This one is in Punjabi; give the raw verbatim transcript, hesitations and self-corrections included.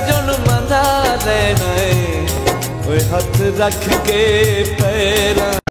जुल्मां दा रहना है, ओए हथ रख के पैरां